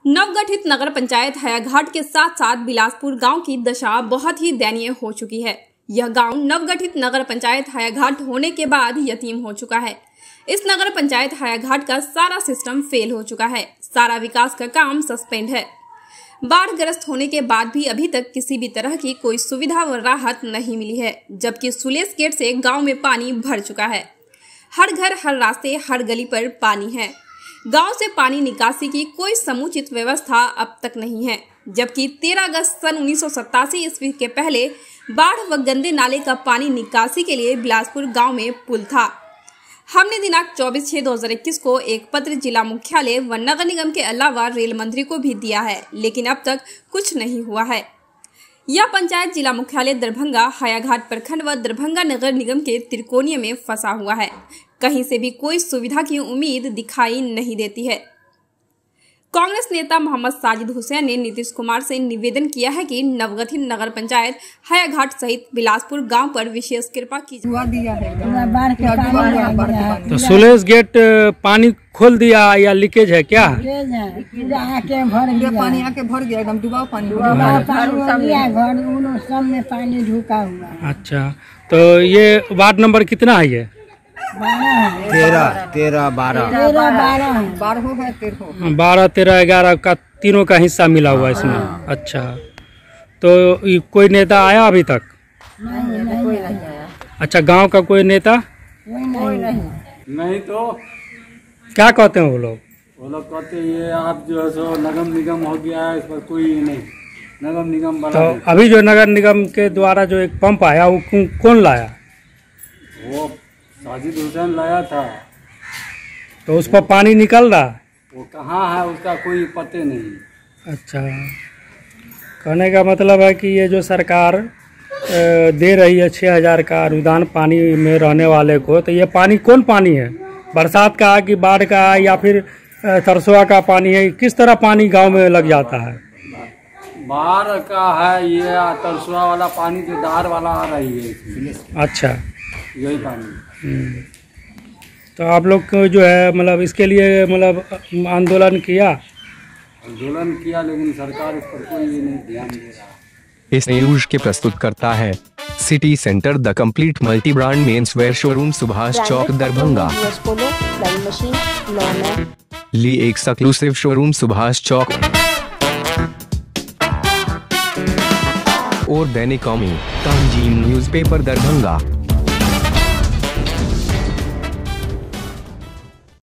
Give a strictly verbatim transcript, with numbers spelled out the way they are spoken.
नवगठित नगर पंचायत हयाघाट के साथ साथ बिलासपुर गांव की दशा बहुत ही दयनीय हो चुकी है। यह गांव नवगठित नगर पंचायत हयाघाट होने के बाद यतीम हो चुका है। इस नगर पंचायत हयाघाट का सारा सिस्टम फेल हो चुका है। सारा विकास का काम सस्पेंड है। बाढ़ग्रस्त होने के बाद भी अभी तक किसी भी तरह की कोई सुविधा व राहत नहीं मिली है, जबकि सुलेस गेट से गांव में पानी भर चुका है। हर घर, हर रास्ते, हर गली पर पानी है। गांव से पानी निकासी की कोई समुचित व्यवस्था अब तक नहीं है, जबकि तेरह अगस्त सन उन्नीस सौ सत्तासी ईस्वी के पहले बाढ़ व गंदे नाले का पानी निकासी के लिए बिलासपुर गांव में पुल था। हमने दिनांक चौबीस छह दो हजार इक्कीस को एक पत्र जिला मुख्यालय व नगर निगम के अलावा रेल मंत्री को भी दिया है, लेकिन अब तक कुछ नहीं हुआ है। यह पंचायत जिला मुख्यालय दरभंगा, हयाघाट प्रखंड व दरभंगा नगर निगम के त्रिकोणीय में फंसा हुआ है। कहीं से भी कोई सुविधा की उम्मीद दिखाई नहीं देती है। कांग्रेस नेता मोहम्मद साजिद हुसैन ने नीतीश कुमार से निवेदन किया है कि नवगठित नगर पंचायत हयाघाट सहित बिलासपुर गांव पर विशेष कृपा की जाए। तो सुलेस गेट पानी खोल दिया या लीकेज है क्या? पानी आके भर गया, एकदम डूबा पानी, सब में पानी ढुका हुआ। अच्छा, तो ये वार्ड नंबर कितना है? ये तेरह तेरह बारह बारह है, तेरह बारह तेरह ग्यारह का तीनों का हिस्सा मिला हुआ इसमें। अच्छा, तो ये कोई नेता आया अभी तक? नहीं, नहीं आया। अच्छा, गांव का कोई नेता नहीं, नहीं नहीं तो क्या कहते हैं वो लोग? वो लोग कहते हैं ये आप जो है सो नगम निगम हो गया है, इस पर कोई नहीं नगम निगम वाला। तो अभी जो नगर निगम के द्वारा जो एक पंप आया वो कौन लाया? वो साजिद हुसैन लाया था। तो उस पर पानी निकल रहा? वो कहाँ है उसका कोई पते नहीं। अच्छा, कहने का मतलब है कि ये जो सरकार दे रही है छः हजार का अनुदान पानी में रहने वाले को, तो ये पानी कौन पानी है? बरसात का कि बाढ़ का या फिर सरसों का पानी है? किस तरह पानी गांव में लग जाता है? बाढ़ का है ये, तरसुआ वाला पानी जो दार वाला आ रही है। अच्छा, यही पानी। तो आप लोग को जो है मतलब इसके लिए मतलब आंदोलन किया आंदोलन किया लेकिन सरकार इस पर कोई नहीं ध्यान दे रहा। इस न्यूज के प्रस्तुत करता है city centre the complete multi brand men's wear showroom, Subhash Chowk, Darbhanga. Lee exclusive showroom, Subhash Chowk और दैनिक कौमी, तंजीम न्यूज़पेपर, दरभंगा।